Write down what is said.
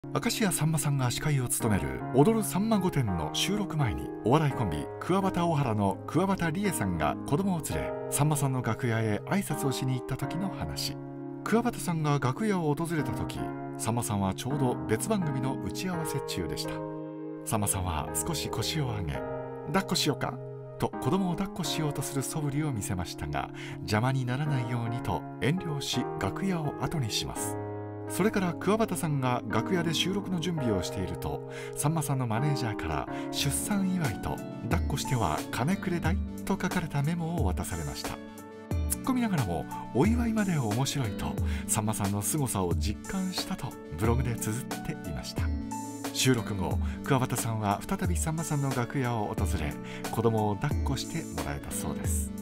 明石家さんまさんが司会を務める「踊るさんま御殿」の収録前に、お笑いコンビ桑畑小原の桑畑理恵さんが子供を連れ、さんまさんの楽屋へ挨拶をしに行った時の話。桑畑さんが楽屋を訪れた時、さんまさんはちょうど別番組の打ち合わせ中でした。さんまさんは少し腰を上げ、抱っこしようかと子供を抱っこしようとする素振りを見せましたが、邪魔にならないようにと遠慮し楽屋を後にします。それから桑畑さんが楽屋で収録の準備をしていると、さんまさんのマネージャーから出産祝いと抱っこしては金くれないと書かれたメモを渡されました。突っ込みながらもお祝いまで面白いと、さんまさんの凄さを実感したとブログで綴っていました。収録後、桑畑さんは再びさんまさんの楽屋を訪れ、子供を抱っこしてもらえたそうです。